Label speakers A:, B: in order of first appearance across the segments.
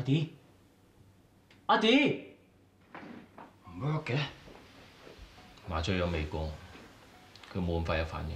A: 阿 D， 阿 D，
B: 唔 work 嘅，麻醉藥未過，佢冇咁快有反應。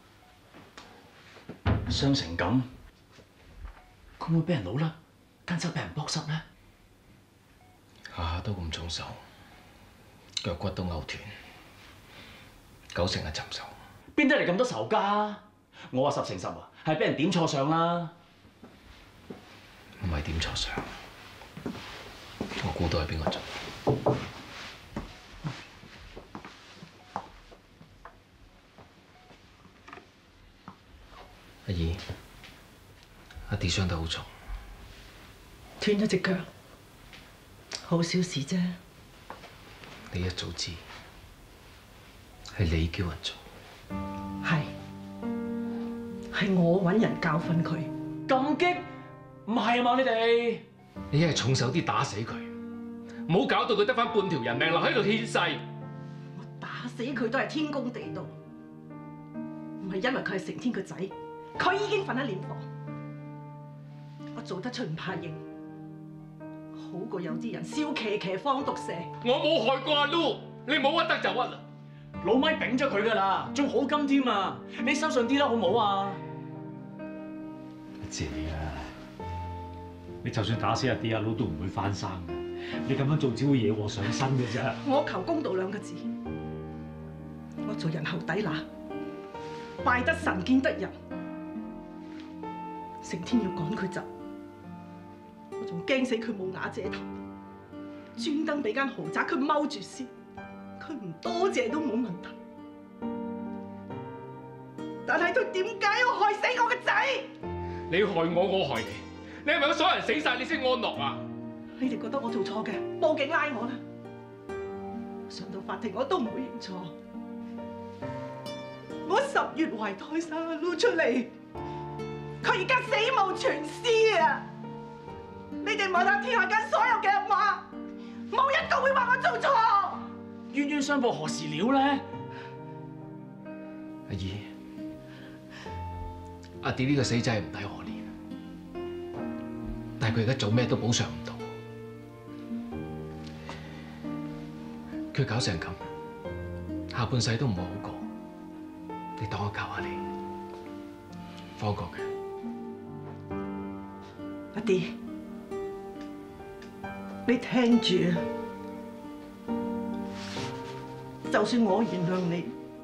A: 傷成咁，佢會唔會俾人老甩，間手俾人剝濕咧？
B: 下下都咁重手，腳骨都拗斷，90%係尋仇。
A: 邊得嚟咁多仇家？我話10成10啊，係俾人點錯相啦。
B: 唔係點錯相，我估到係邊個做。阿姨，阿 D 傷得好重，
C: 斷咗隻腳，好小事啫。
B: 你一早知，係你叫人做。
C: 係我揾人教訓佢。
A: 咁激？唔係啊嘛，你哋？
B: 你一係重手啲打死佢，唔好搞到佢得返半條人命留喺度獻世。
C: 我打死佢都係天公地道，唔係因為佢係成天個仔，佢已經瞓喺殮房。我做得出唔怕認，好過有啲人笑騎騎放毒蛇。
B: 我冇害過阿 Lu， 你冇屈得就屈啦。
A: 老咪丙咗佢㗎啦，仲好金添啊！你收順啲啦，好唔好啊？
D: 姐啊，你就算打死阿 D 阿 Lu 都唔會翻生嘅，你咁樣做只會惹禍上身嘅啫。
C: 我求公道2個字，我做人後底乸，敗得神見得人，成天要趕佢走，我仲驚死佢冇瓦遮頭，專登俾間豪宅佢踎住先，佢唔多謝都冇問題。但係佢點解要害死我個仔？
B: 你害我，我害你，你係咪所有人死晒你先安樂啊？
C: 你哋覺得我做錯嘅，報警拉我啦！上到法庭我都唔會認錯。我10月懷胎生阿 Lu 出嚟，佢而家死無全屍啊！你哋問下天下間所有嘅阿媽，冇一個會話我做錯。
A: 冤冤相報何時了咧？
B: 阿姨，阿 D 呢個死仔唔抵可憐，但係佢而家做咩都補償唔到，佢搞成咁，下半世都唔會好過。你當我教下你，放過佢。
C: 阿 D， 你聽住啊！就算我原諒你，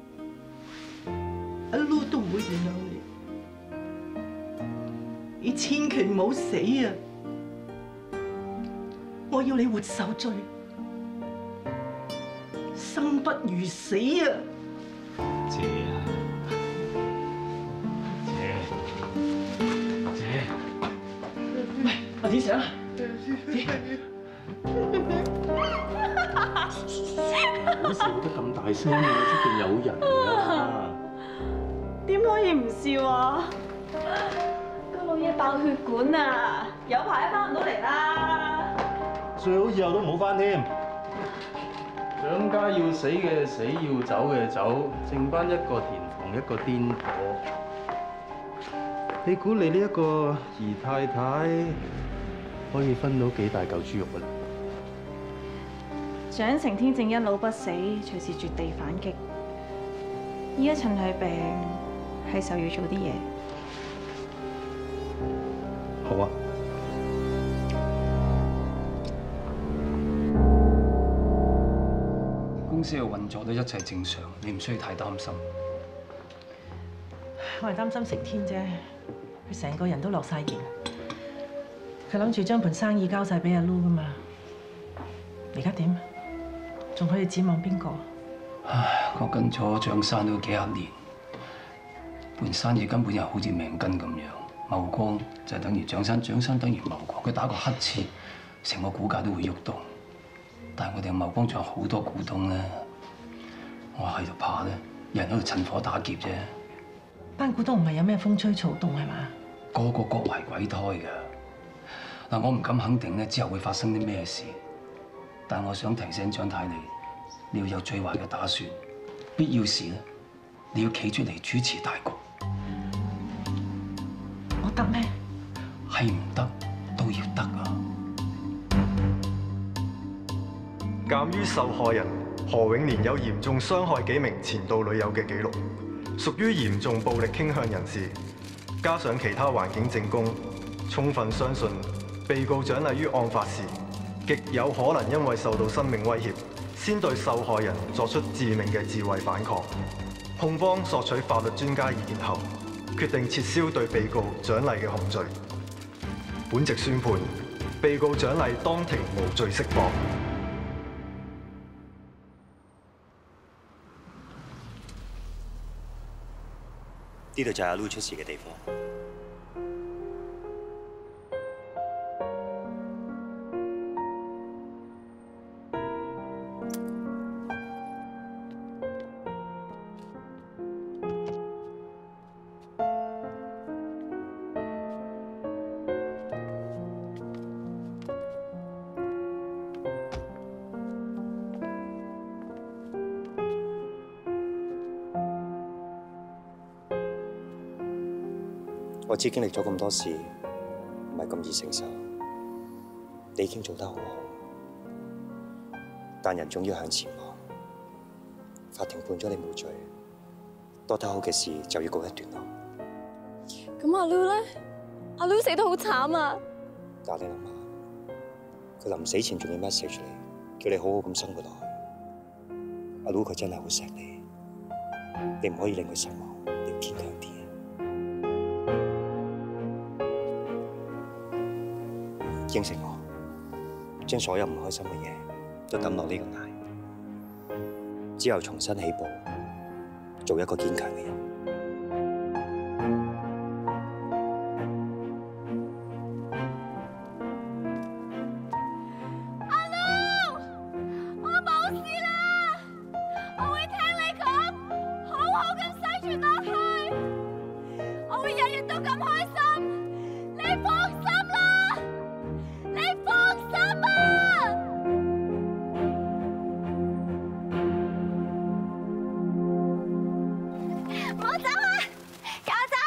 C: 阿 Lu 都唔會原諒你。你千祈唔好死啊！我要你活受罪，生不如死啊！
D: 姐啊，姐，
A: 喂，阿 D 醒啦！
D: 唔好笑得咁大聲啊！出邊有人啊！
E: 點可以唔笑啊？個老嘢爆血管啊，有排都翻唔到嚟啦！
D: 最好以後都唔好翻添。
F: 蔣家要死嘅死，要走嘅走，剩翻一個田房，一個癲婆。你估你呢一個姨太太可以分到幾大嚿豬肉㗎啦？
E: 蔣承天正一老不死，隨時絕地反擊。依家趁佢病，係時候要做啲嘢。
F: 好啊。
G: 公司嘅運作都一切正常，你唔需要太擔心。
C: 我係擔心成天啫，佢成個人都落晒鹽。佢諗住將盤生意交晒俾阿 Lu 噶嘛，而家點？仲可以指望邊個？
G: 唉，我跟咗蔣生都幾10年，盤生意根本又好似命根咁樣，茂光就等於蔣生，蔣生等於茂光。佢打個乞嗤，成個股價都會喐動。但係我哋茂光仲有好多股東咧，我喺度怕咧，有人喺度趁火打劫啫。
C: 班股東唔係有咩風吹草動係嘛？
G: 個個各懷鬼胎㗎。嗱，我唔敢肯定咧之後會發生啲咩事，但我想提醒蔣太你要有最壞嘅打算，必要時咧你要企出嚟主持大局。
C: 我得咩？
G: 係唔得都要得啊！
H: 鑑於受害人何永年有嚴重傷害幾名前度女友嘅記錄，屬於嚴重暴力傾向人士，加上其他環境證供，充分相信被告蔣麗於案發時極有可能因為受到生命威脅，先對受害人作出致命嘅自衛反抗。控方索取法律專家意見後，決定撤銷對被告蔣麗嘅控罪。本席宣判，被告蔣麗當庭無罪釋放。
I: 呢度就係阿 Lou 出事嘅地方。我知經歷咗咁多事，唔係咁易承受。你已經做得好好，但人總要向前望。法庭判咗你冇罪，多得好嘅事就要告一段落。
E: 咁阿 Lou 咧？阿 Lou 死得好慘啊！
I: 但你諗下，佢臨死前仲要 message 你，叫你好好咁生活落去。阿 Lou 佢真係好錫你，你唔可以令佢失望，你要堅強啲。應承我，將所有唔開心嘅嘢都抌落呢個崖，之後重新起步，做一個堅強嘅人。
E: 阿 Lou， 我冇事啦，我會聽你講，好好咁生存落去，我會日日都咁開心，你放心啦。你放心啊！唔好走啊，狗仔！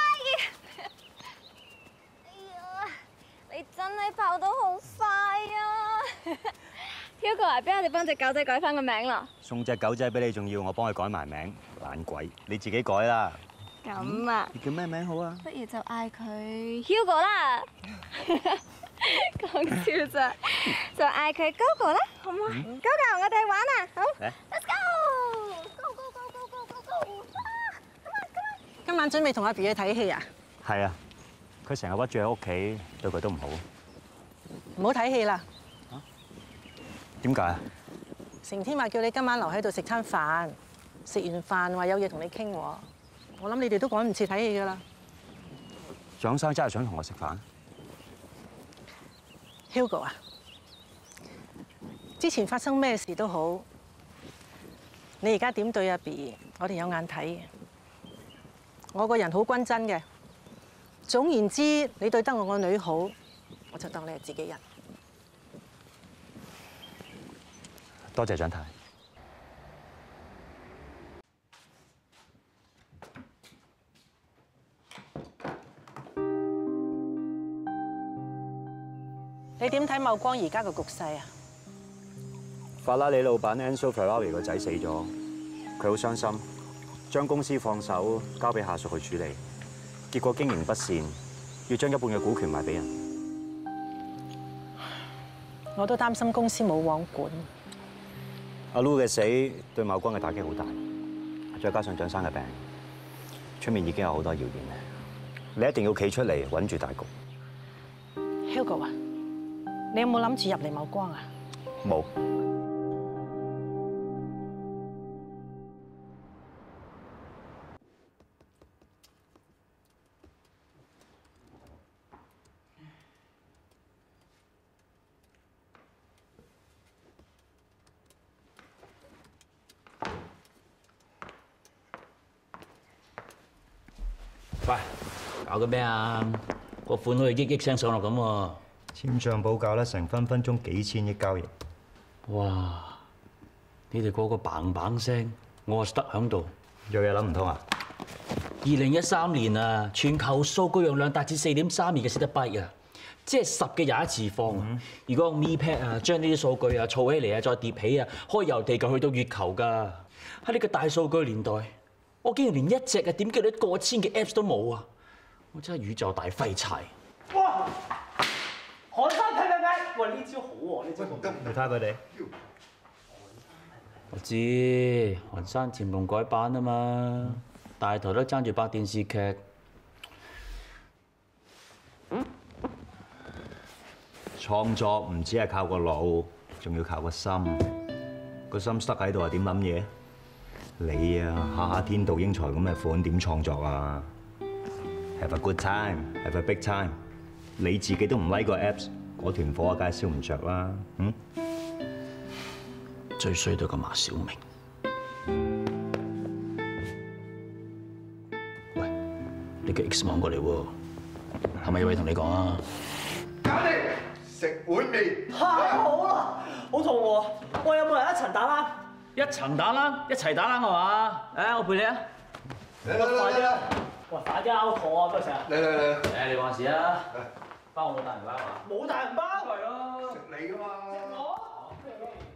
E: 哎呀，你真係跑得好快啊 ！Hugo 啊，俾我哋幫隻狗仔改翻個名啦。
I: 送隻狗仔俾你，仲要我幫佢改埋名，懶鬼！你自己改啦。
E: 咁啊？
I: 你叫咩名好啊？
E: 不如就嗌佢 Hugo 啦。講笑咋，就嗌佢 Gogo 啦，好唔好？Gogo， 我哋玩啊，好 ，Let's go！Go go go go go go go！
C: 今晚準備同阿 B 去睇戲啊？
I: 係啊，佢成日屈住喺屋企，對佢都唔好。
C: 唔好睇戲啦！
I: 點解啊？
C: 成天話叫你今晚留喺度食餐飯，食完飯話有嘢同你傾喎。我諗你哋都趕唔切睇戲㗎啦。
I: 蔣生真係想同我食飯？
C: Hugo 啊，之前發生咩事都好，你而家點對阿 B， 我哋有眼睇嘅。我個人好均真嘅，總言之，你對得我個女好，我就當你係自己人。
I: 多謝蔣太。
C: 你點睇茂光而家個局勢啊？
I: 法拉利老闆 Enzo Ferrari 個仔死咗，佢好傷心，將公司放手交俾下屬去處理，結果經營不善，要將一半嘅股權賣俾人。
C: 我都擔心公司冇網管。
I: 阿 Lou 嘅死對茂光嘅打擊好大，再加上蔣生嘅病，出面已經有好多謠言啦。你一定要企出嚟穩住大局。
C: Hugo 啊！ 你有冇諗住入嚟茂光啊？
I: 冇。
A: 喂，搞緊咩啊？個款好似億億聲上落咁喎。
I: 簽帳簿搞得成分分鐘幾千億交易，
A: 哇！你哋個個砰砰聲，我係得喺度，
I: 有嘢諗唔通啊
A: ！2013年啊，全球數據容量達至4.32嘅 CB 啊， 即係10嘅21次方啊！如果用 MePad 啊，將呢啲數據啊儲起嚟啊，再疊起啊，可以由地球去到月球㗎。喺呢個大數據年代，我竟然連一隻點擊率過千嘅 Apps 都冇啊！我真係宇宙大廢柴。
J: 哇！韓生睇！喂，呢招好喎，呢招好。
I: 你睇下佢哋。
A: 我知韓山潛龍改版啊嘛，大台都爭住拍電視劇。
I: 創作唔止係靠個腦，仲要靠個心。個心塞喺度啊，點諗嘢？你啊，下下天妒英才咁嘅款，點創作啊 ？Have a good time, have a big time。你自己都唔 like 個 apps， 嗰團火啊，梗係燒唔着啦。
A: 最衰都個馬小明。喂，你個 X 網過嚟喎，係咪有嘢同你講啊？
K: 搞掂，食碗麵。
J: 太好啦，好肚餓。喂，有冇人一齊打冷？
A: 一層打冷，一齊打冷係嘛？我陪你啊！
K: 嚟快啲啦！
J: 喂，快啲拗肚啊，不如成日。
K: 嚟。
A: 你話事啊？包我冇大銀包啊？
J: 冇大銀包。
A: 係咯。
K: 食你㗎嘛。
J: 我。